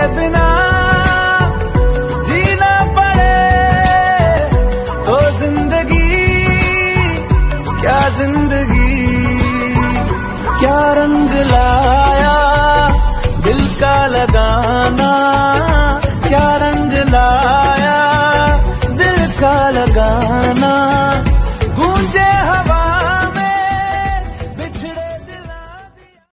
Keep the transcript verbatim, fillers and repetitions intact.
बिना जीना पड़े तो जिंदगी क्या जिंदगी, क्या रंग लाया दिल का लगाना, क्या रंग लाया दिल का लगाना, गूंजे हवा